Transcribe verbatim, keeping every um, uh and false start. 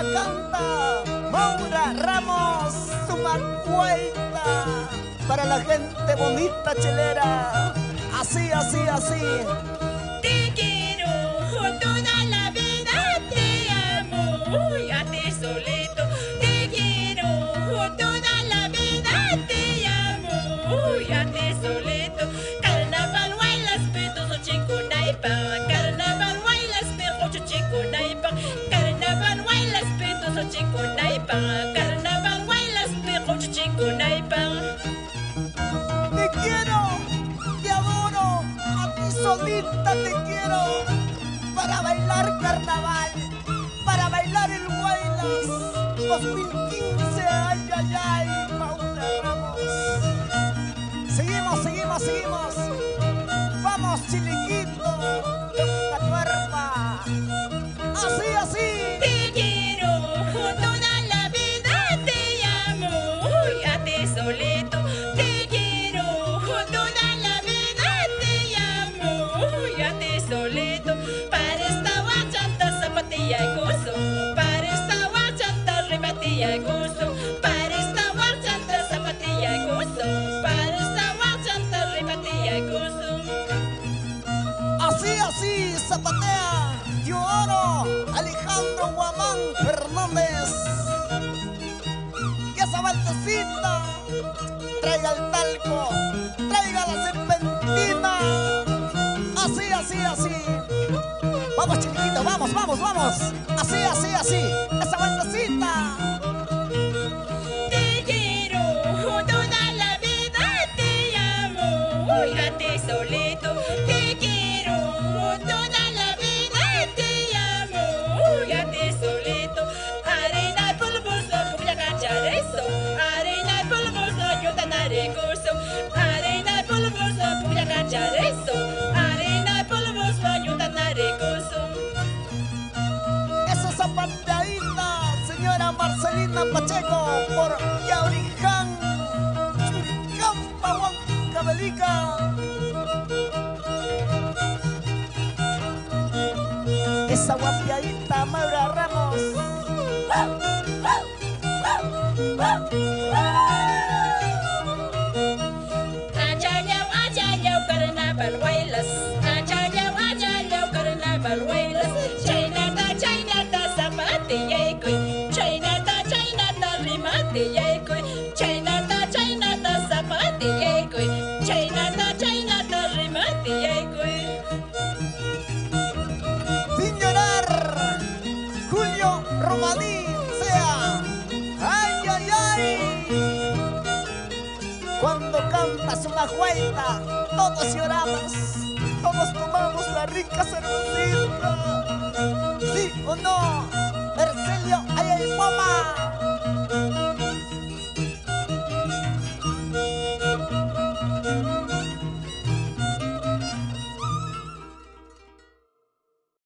canta Maura Ramos, su macuenta, para la gente bonita chelera. Así, así, así. Te quiero toda la vida, te amo y a ti solito. Te quiero toda la vida, te amo y a ti solito. Carnaval bailas petos chico naipa, carnaval bailas petos chico naipa, carnaval bailas petos chico naipa, carnaval bailas petos chico naipa. Te quiero, te adoro, a ti solita te quiero, para bailar carnaval, para bailar el Huaylas dos mil quince, ay, ay, ay, Maura Ramos. Seguimos, seguimos, seguimos. Vamos, Chiliquito, la cuerpa. Así, así. Te quiero toda la vida, te amo y a ti solito. Te quiero toda la vida, te amo y a ti solito. Para esta bachata zapatilla y gozo, para esta bachata rebatilla y gozo, para esta bachata zapatilla y gozo, para esta bachata rebatilla y gozo. Así, así, zapatea, yo oro, Alejandro Guamán Fernández. Y esa vueltecita, traiga el talco, traiga la serpentina. Así, así, así. Vamos, chiquitito, vamos, vamos, vamos. Así, así, así, esa vueltecita. Te quiero toda la vida, te amo y a ti solito. Te quiero toda la vida, te amo y a ti solito. Arena y polvoso, voy a cachar eso. Arena y polvoso, yo te daré gozo. Arena y polvoso, voy a cachar eso. Arena y polvoso, yo te daré gozo. Esa zapateadita, señora Marcelina Pacheco, por Yauriján, Churicampa, Huancavelica. Esa guapiadita, Maura Ramos. Achayau, achayau, carnaval bailas. Achayau, achayau, carnaval bailas. Chainata, chainata, zapatilla y cuy. Chainata, chainata, rimatilla y cuy. Chainata, chainata, zapatilla y cuy. Chainata, chainata, rimatilla y cuy. Sin llorar, Julio Romaní sea. Ay, ay, ay. Cuando canta su majueita, todos lloramos, todos tomamos la rica cervecita. ¿Sí o no? Ercelio, ay, ay, poma.